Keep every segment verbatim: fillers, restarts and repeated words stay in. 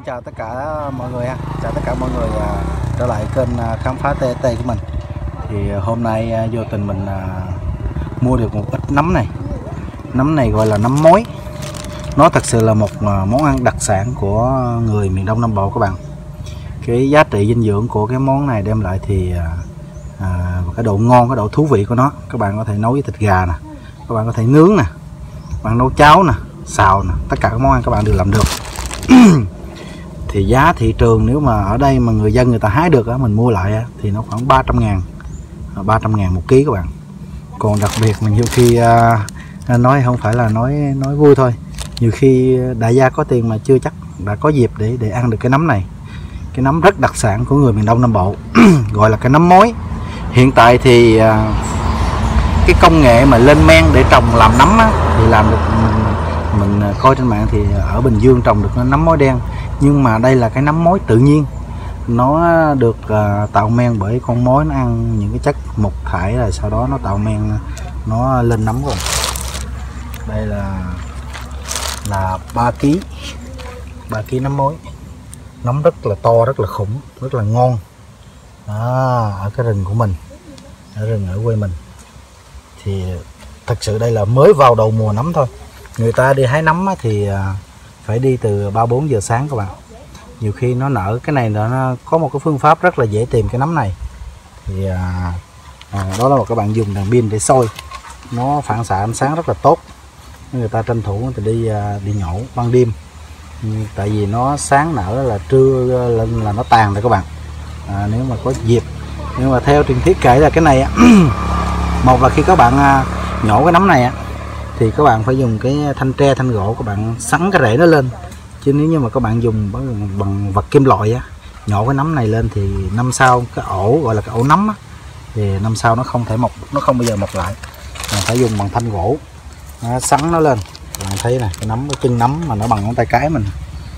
chào tất cả mọi người ha, chào tất cả mọi người à, trở lại kênh à, khám phá tê tê của mình. Thì à, hôm nay à, vô tình mình à, mua được một ít nấm này. Nấm này gọi là nấm mối. Nó thật sự là một à, món ăn đặc sản của người miền Đông Nam Bộ các bạn. Cái giá trị dinh dưỡng của cái món này đem lại thì à, à, cái độ ngon, cái độ thú vị của nó. Các bạn có thể nấu với thịt gà nè, các bạn có thể nướng nè, các bạn nấu cháo nè, xào nè, tất cả các món ăn các bạn đều làm được. Thì giá thị trường nếu mà ở đây mà người dân người ta hái được á, mình mua lại á, thì nó khoảng ba trăm ngàn, ba trăm ngàn một ký các bạn. Còn đặc biệt mà nhiều khi à, nói không phải là nói nói vui thôi, nhiều khi đại gia có tiền mà chưa chắc đã có dịp để để ăn được cái nấm này. Cái nấm rất đặc sản của người miền Đông Nam Bộ, gọi là cái nấm mối. Hiện tại thì à, cái công nghệ mà lên men để trồng làm nấm á, thì làm được mình, mình coi trên mạng thì ở Bình Dương trồng được nấm mối đen, nhưng mà đây là cái nấm mối tự nhiên. Nó được uh, tạo men bởi con mối, nó ăn những cái chất mục thải rồi sau đó nó tạo men nó lên nấm rồi. Đây là là ba ký, ba ký nấm mối. Nấm rất là to, rất là khủng, rất là ngon. Đó, ở cái rừng của mình, ở rừng ở quê mình. Thì thật sự đây là mới vào đầu mùa nấm thôi. Người ta đi hái nấm thì phải đi từ ba bốn giờ sáng các bạn. Nhiều khi nó nở cái này nó có một cái phương pháp rất là dễ tìm cái nấm này. Thì à, à, đó là một các bạn dùng đèn pin để soi, nó phản xạ ánh sáng rất là tốt. Người ta tranh thủ thì đi đi nhổ ban đêm, tại vì nó sáng nở là trưa lên là nó tàn rồi các bạn. À, nếu mà có dịp, nhưng mà theo truyền thuyết kể là cái này một là khi các bạn nhổ cái nấm này á, thì các bạn phải dùng cái thanh tre, thanh gỗ, các bạn sắn cái rễ nó lên. Chứ nếu như mà các bạn dùng bằng, bằng vật kim loại á, nhổ cái nấm này lên thì năm sau cái ổ gọi là cái ổ nấm á, thì năm sau nó không thể mọc, nó không bao giờ mọc lại. Mình phải dùng bằng thanh gỗ, nó sắn nó lên. Bạn thấy này, cái nấm, cái chân nấm mà nó bằng ngón tay cái mình.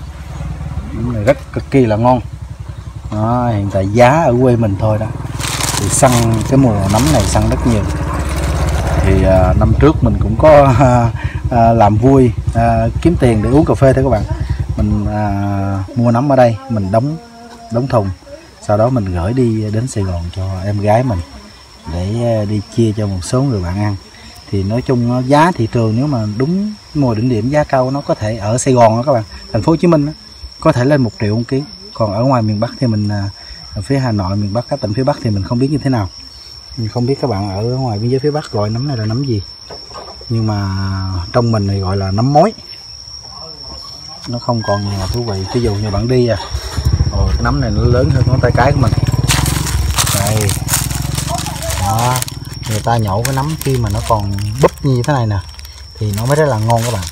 Nấm này rất cực kỳ là ngon. Đó, hiện tại giá ở quê mình thôi đó thì săn cái mùa nấm này săn rất nhiều. Thì à, năm trước mình cũng có à, à, làm vui à, kiếm tiền để uống cà phê thôi các bạn. Mình à, mua nấm ở đây, mình đóng đóng thùng, sau đó mình gửi đi đến Sài Gòn cho em gái mình để à, đi chia cho một số người bạn ăn. Thì nói chung giá thị trường nếu mà đúng mùa đỉnh điểm giá cao nó có thể ở Sài Gòn đó các bạn, thành phố Hồ Chí Minh đó, có thể lên một triệu một ký. Còn ở ngoài miền Bắc thì mình à, ở phía Hà Nội, miền Bắc, các tỉnh phía Bắc thì mình không biết như thế nào. Mình không biết các bạn ở ngoài biên giới phía Bắc gọi nấm này là nấm gì, nhưng mà trong mình thì gọi là nấm mối. Nó không còn nhiều thú vị. Ví dụ như bạn đi à, ồ, cái nấm này nó lớn hơn ngón tay cái của mình đây. Đó, người ta nhổ cái nấm khi mà nó còn búp như thế này nè thì nó mới rất là ngon các bạn.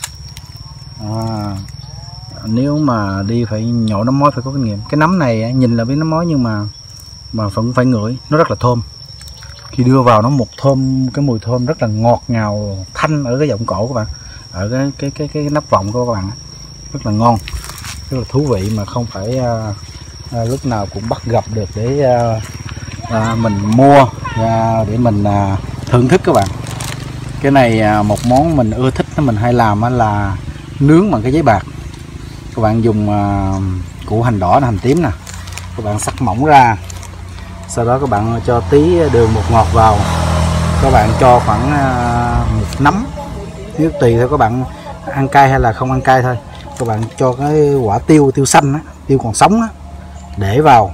À, nếu mà đi phải nhổ nấm mối phải có kinh nghiệm. Cái nấm này nhìn là biết nấm mối nhưng mà mà vẫn phải ngửi, nó rất là thơm. Khi đưa vào nó một thơm, cái mùi thơm rất là ngọt ngào, thanh ở cái giọng cổ các bạn, ở cái cái cái cái nắp vọng của các bạn, rất là ngon, rất là thú vị, mà không phải à, à, lúc nào cũng bắt gặp được để à, à, mình mua à, để mình à, thưởng thức các bạn. Cái này à, một món mình ưa thích, mình hay làm là nướng bằng cái giấy bạc. Các bạn dùng à, củ hành đỏ, hành tím nè, các bạn sắc mỏng ra, sau đó các bạn cho tí đường bột ngọt vào, các bạn cho khoảng một nắm, nếu tùy theo các bạn ăn cay hay là không ăn cay thôi. Các bạn cho cái quả tiêu, tiêu xanh á, tiêu còn sống á, để vào,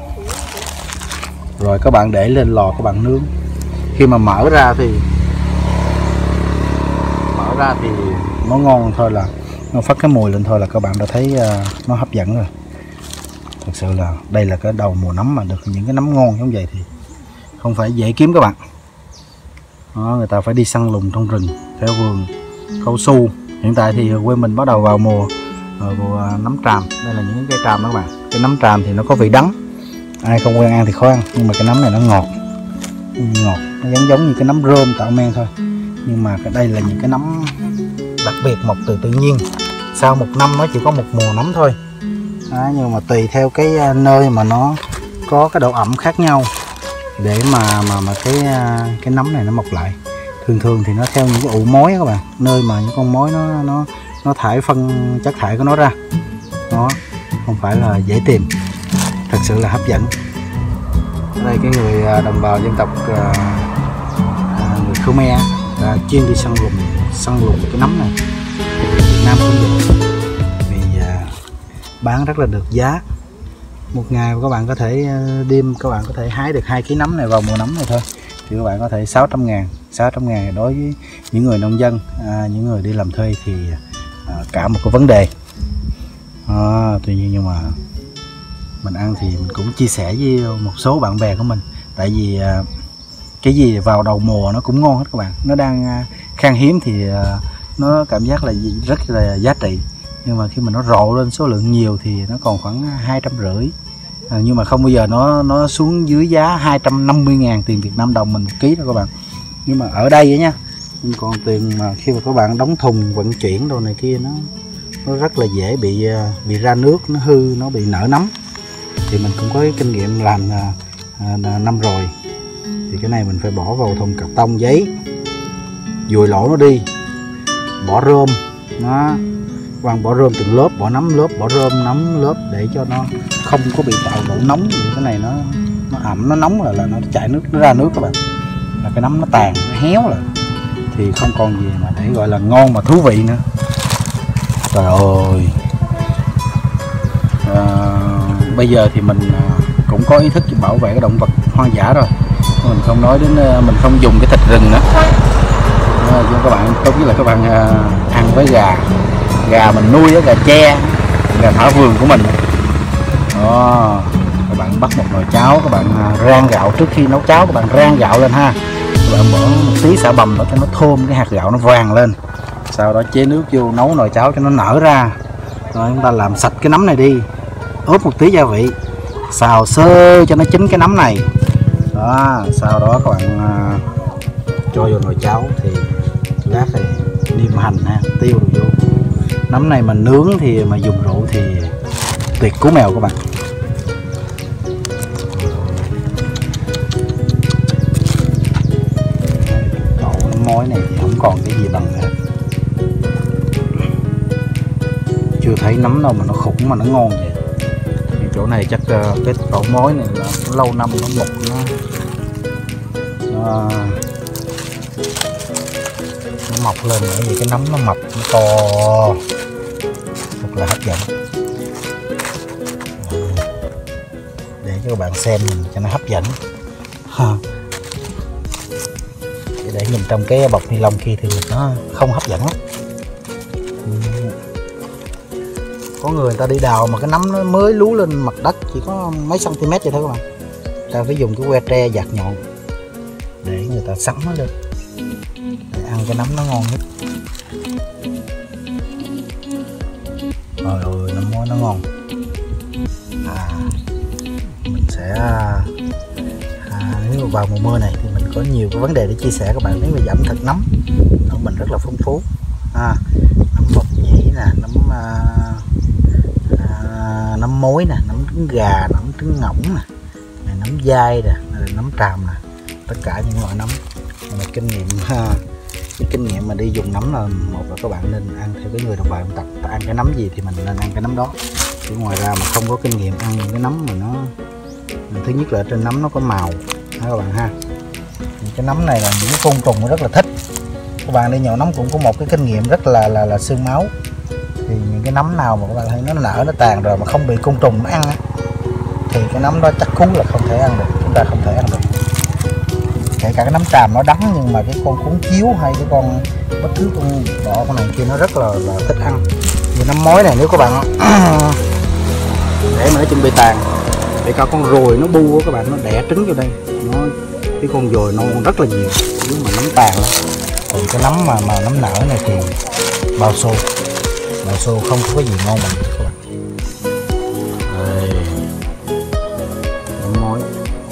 rồi các bạn để lên lò các bạn nướng. Khi mà mở ra thì mở ra thì nó ngon thôi, là nó phát cái mùi lên thôi là các bạn đã thấy uh, nó hấp dẫn rồi. Thật sự là đây là cái đầu mùa nấm mà được những cái nấm ngon giống vậy thì không phải dễ kiếm các bạn. Đó, người ta phải đi săn lùng trong rừng, theo vườn cao su. Hiện tại thì quê mình bắt đầu vào mùa, mùa nấm tràm. Đây là những cây tràm đó các bạn. Cái nấm tràm thì nó có vị đắng, ai không quen ăn thì khó ăn, nhưng mà cái nấm này nó ngọt, ngọt, nó giống giống như cái nấm rơm tạo men thôi. Nhưng mà cái đây là những cái nấm đặc biệt mọc từ tự nhiên. Sau một năm nó chỉ có một mùa nấm thôi. Đó, nhưng mà tùy theo cái nơi mà nó có cái độ ẩm khác nhau để mà mà mà cái cái nấm này nó mọc lại. Thường thường thì nó theo những cái ụ mối các bạn, nơi mà những con mối nó nó nó thải phân chất thải của nó ra. Đó, không phải là dễ tìm, thật sự là hấp dẫn. Ở đây cái người đồng bào dân tộc người Khmer à, chuyên đi săn lùng săn lùng cái nấm này, Việt Nam cũng được, vì à, bán rất là được giá. Một ngày các bạn có thể đêm các bạn có thể hái được hai ký nấm này vào mùa nấm này thôi, thì các bạn có thể sáu trăm ngàn sáu trăm ngàn đối với những người nông dân, à, những người đi làm thuê thì à, cả một cái vấn đề. À, tuy nhiên nhưng mà mình ăn thì mình cũng chia sẻ với một số bạn bè của mình, tại vì à, cái gì vào đầu mùa nó cũng ngon hết các bạn. Nó đang à, khan hiếm thì à, nó cảm giác là rất là giá trị, nhưng mà khi mà nó rộ lên số lượng nhiều thì nó còn khoảng hai trăm rưỡi, à, nhưng mà không bao giờ nó nó xuống dưới giá hai trăm năm mươi ngàn tiền Việt Nam đồng mình một ký đâu các bạn. Nhưng mà ở đây ấy nha, còn tiền mà khi mà các bạn đóng thùng vận chuyển đồ này kia, nó nó rất là dễ bị bị ra nước, nó hư, nó bị nở nấm. Thì mình cũng có cái kinh nghiệm làm à, à, năm rồi. Thì cái này mình phải bỏ vào thùng cạc tông giấy, dùi lỗ nó đi, bỏ rơm, nó quăng bỏ rơm từng lớp, bỏ nấm lớp, bỏ rơm nấm lớp để cho nó không có bị tạo độ nóng. Vì cái này nó nó ẩm, nó nóng là là nó chảy nước, nó ra nước các bạn, là cái nấm nó tàn, nó héo rồi, thì không còn gì mà để gọi là ngon mà thú vị nữa. Trời ơi, à, bây giờ thì mình cũng có ý thức bảo vệ cái động vật hoang dã rồi, mình không nói đến, mình không dùng cái thịt rừng nữa. À, các bạn tốt nhất là các bạn à, ăn với gà gà mình nuôi đó, gà tre, gà thả vườn của mình đó. Các bạn bắt một nồi cháo, các bạn rang gạo. Trước khi nấu cháo các bạn rang gạo lên ha, các bạn bỏ một tí xả bầm đó cho nó thơm, cái hạt gạo nó vàng lên, sau đó chế nước vô nấu nồi cháo cho nó nở ra. Rồi chúng ta làm sạch cái nấm này đi, ướp một tí gia vị, xào sơ cho nó chín cái nấm này đó. Sau đó các bạn à, cho vô nồi cháo, thì lát thì niêm hành ha, tiêu rồi vô. Nấm này mà nướng thì mà dùng rượu thì tuyệt cú mèo các bạn. Cậu nấm mối này thì không còn cái gì bằng hết. Chưa thấy nấm đâu mà nó khủng mà nó ngon vậy. Thì chỗ này chắc cái tổ mối này là nó lâu năm nó mục, nó nó, nó mọc lên, bởi vì cái nấm nó mập, nó to, thật là hấp dẫn. Để cho các bạn xem mình cho nó hấp dẫn ha. Để nhìn trong cái bọc ni lông kia thì nó không hấp dẫn lắm. Có người, người ta đi đào mà cái nấm nó mới lú lên mặt đất chỉ có mấy cm vậy thôi các bạn, ta phải dùng cái que tre dạt nhọn để người ta sắn nó lên để ăn cái nấm nó ngon nhất. Trời ơi, nấm mối nó ngon. À, mình sẽ à, nếu mà vào mùa mưa này thì mình có nhiều cái vấn đề để chia sẻ các bạn. Nếu mà ẩm thực nấm của mình rất là phong phú, à, nấm bột nhĩ nè, nấm à, à, nấm mối nè, nấm trứng gà, nấm trứng ngỗng nè, này, nấm dai nè, nấm tràm nè, tất cả những loại nấm. Mà kinh nghiệm ha, cái kinh nghiệm mà đi dùng nấm là một là các bạn nên ăn theo cái người đồng bào dân tộc, ta ăn cái nấm gì thì mình nên ăn cái nấm đó. Chứ ngoài ra mà không có kinh nghiệm ăn những cái nấm mà nó, thứ nhất là trên nấm nó có màu ha các bạn ha. Cái nấm này là những cái côn trùng nó rất là thích. Các bạn đi nhậu nấm cũng có một cái kinh nghiệm rất là là là xương máu. Thì những cái nấm nào mà các bạn thấy nó nở, nó tàn rồi mà không bị côn trùng nó ăn á, thì cái nấm đó chắc cú là không thể ăn được, chúng ta không thể ăn được. Kể cả cái nấm tràm nó đắng, nhưng mà cái con cuốn chiếu hay cái con bất cứ con bọ con này kia nó rất là, là thích ăn. Như nấm mối này, nếu các bạn để mà nó chuẩn bị tàn, để cả con ruồi nó bu các bạn, nó đẻ trứng vô đây, nó cái con ruồi nó rất là nhiều nếu mà nấm tàn đó. Còn cái nấm mà mà nấm nở này thì bao xô, bao xô không có gì ngon bằng các bạn. Đây, nấm mối.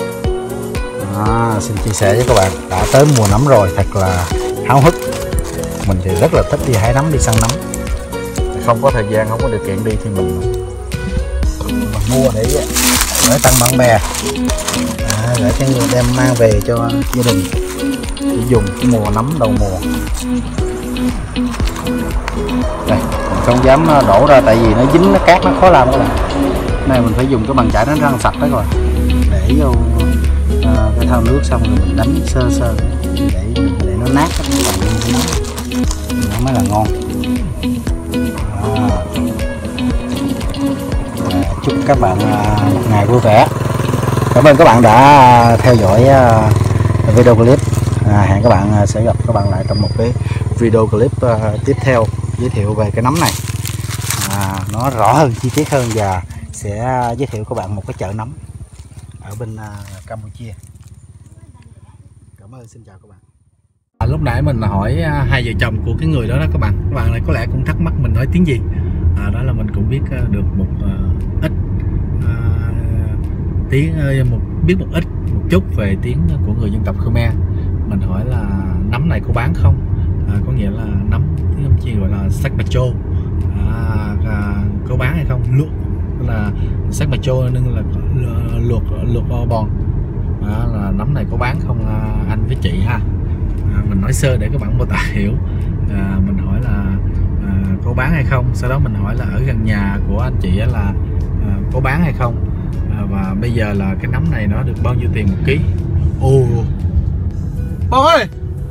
À, xin chia sẻ với các bạn, đã tới mùa nấm rồi, thật là háo hức. Mình thì rất là thích đi hái nấm, đi săn nấm. Không có thời gian, không có điều kiện đi thì mình, mình mua để gửi tặng bạn bè, à, để cho người đem mang về cho gia đình để dùng cái mùa nấm đầu mùa. Đây, mình không dám đổ ra tại vì nó dính, nó cát nó khó làm các bạn. Này mình phải dùng cái bàn chải đánh răng sạch đó rồi, để vô à, cái thau nước xong rồi mình đánh sơ sơ để để nó nát các bạn, nó mới là ngon. À. À, chúc các bạn à, một ngày vui vẻ. Cảm ơn các bạn đã theo dõi à, video clip. À, hẹn các bạn sẽ gặp các bạn lại trong một cái video clip uh, tiếp theo giới thiệu về cái nấm này, à, nó rõ hơn, chi tiết hơn và sẽ giới thiệu các bạn một cái chợ nấm ở bên uh, Campuchia. Cảm ơn, xin chào các bạn. À, lúc nãy mình hỏi uh, hai vợ chồng của cái người đó đó các bạn, các bạn này có lẽ cũng thắc mắc mình nói tiếng gì. À, đó là mình cũng biết uh, được một uh, ít uh, tiếng uh, một biết một ít một chút về tiếng của người dân tộc Khmer. Mình hỏi là nấm này có bán không, à, có nghĩa là nấm tiếng Campuchia gọi là sắc bạch chô, à, à, có bán hay không, luộc là sắc bạch chô nên là luộc luộc bòn, à, là nấm này có bán không à, anh với chị ha. À, mình nói sơ để các bạn mô tả hiểu. À, mình hỏi là à, có bán hay không, sau đó mình hỏi là ở gần nhà của anh chị là à, có bán hay không, à, và bây giờ là cái nấm này nó được bao nhiêu tiền một ký. Ồ, Bông ơi,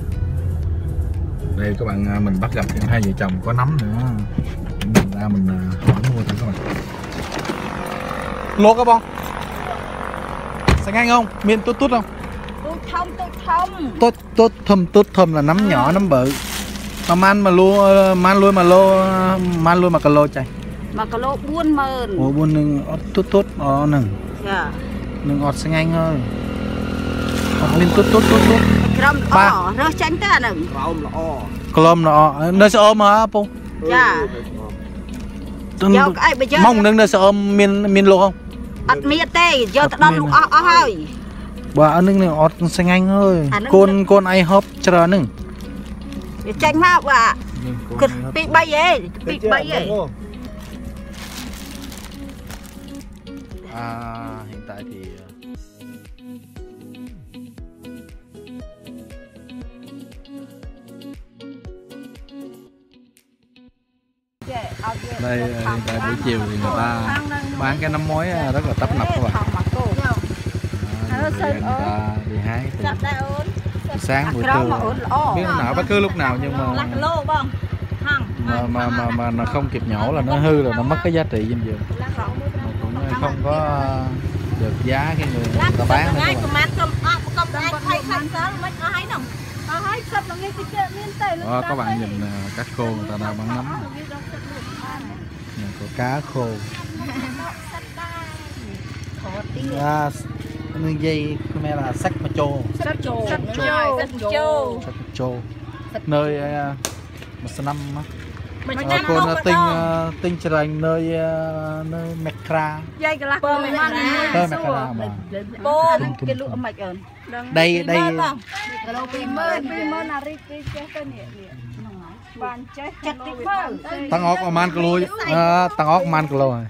đây các bạn, mình bắt gặp thêm hai vợ chồng có nấm nữa, mình ra mình hỏi mua thử các bạn. Lột các bông, sẽ ngang không, miên tốt tốt không? Tốt thơm, tốt thơm. Tốt tốt thơm, tốt thơm là nấm nhỏ, nấm bự. Mà man mà lô, man lui mà lô, man lui mà cả lô chạy. Mà cả lô buôn mờn. Ủa buôn nưng tốt tốt ở nưng. Dạ. Nưng ọt sẽ ngang ơi. Miên tốt tốt tốt tốt. Crom lọ, rơ chanh ta nưng. Crom lọ. Crom lọ, nơi sẽ ôm hả Pung? Dạ. Mong nưng nơi sẽ ôm miên miên lô không? Ất miệt tê, do ta đón lục ọ ọ hơi. Bà nưng này ọt sẽ ngang ơi. Côn côn ai hộp chờ nưng. Chanh mà bà. Bị bay ấy, bị bay ấy. À, hiện tại thì đây hiện tại buổi chiều thì người ta bán cái nấm mối rất là tấp nập các bạn. À, người ta đi hái từ sáng buổi trưa, biết lúc nào bất cứ lúc nào, nhưng mà mà mà mà, mà nó không kịp nhổ là nó hư rồi, nó mất cái giá trị dinh dưỡng, cũng không có được giá cái người, người ta bán nữa các bạn. Đó, các bạn nhìn các cô người ta đang bán nấm, có cá khô, à, dây Khmer là sắc mà trô, sắc trô, sắc trô, nơi một số năm á, cô nó tinh tinh trành nơi nơi Mekra, nơi Mekra mà, đây đây tăng ốc man kilo, tăng ốc man kilo rồi.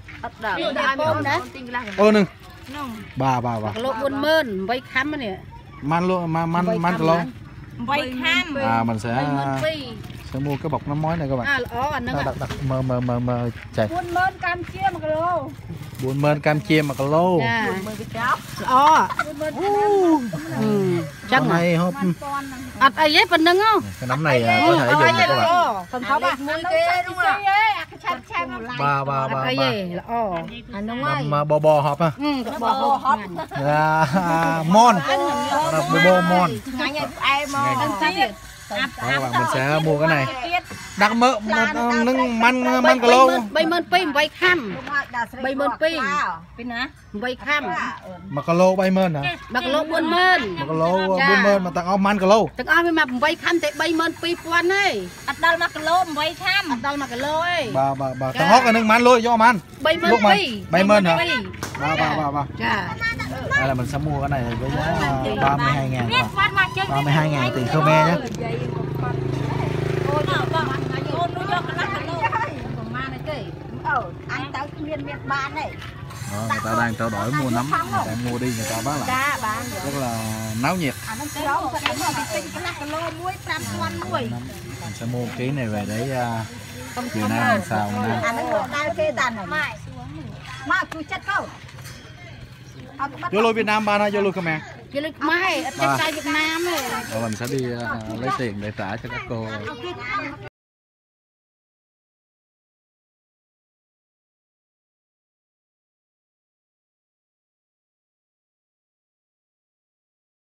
Ô nưng, bà bà bà. Lô buôn mơn, vay khăm này. Man luôn, man man man kilo. Vay khăm. À mình sẽ sẽ mua cái bọc nấm mối này các bạn. Đặt đặt đặt mờ mờ mờ mờ chạy. Buôn mơn cam chia mà kilo. Buôn mơn cam chia mà kilo. Ồ. Chắc này hộp. Ất ấy ấy phần nâng không? Cái nấm này có thể dùng được các bạn. Phần tháo bạc mua cái đúng không? Ba ba ba ba. Nấm bò bò hộp à? Ừ, bò hộp. Mon. Bò bò mon. Đó, các bạn mình sẽ mua cái này. Đặt mỡ nâng man man kilo. Bay mơn pi bay khăm. Bay mơn pi. Bay khăm. Mà kilo bay mơn hả? Mà kilo buôn mơn. Mà kilo buôn mơn mà tặng ôm man kilo. Tặng ôm mà bay khăm thì bay mơn pi quan ấy. Ất đal mà kilo bay khăm. Ất đal mà kilo ấy. Bà bà bà tặng hót cái nâng man lôi cho man. Bay mơn pi. Bay mơn hả? Ba ba ba ba. Dạ. Đây là mình sẽ mua cái này với giá ba mươi hai ngàn, ba mươi hai ngàn tiền Khmer nhé. Đó, người ta đang trao đổi mua nấm, người ta mua đi người ta bán lại, rất là náo nhiệt. Mình sẽ mua một ký này về để uh, chiều nay làm sao nè. mà cứ chết câu vô lôi Việt Nam ba na vô lôi Khmer vô lôi Khmer ở trên Việt Nam ấy mình sẽ đi uh, lấy tiền để trả cho các cô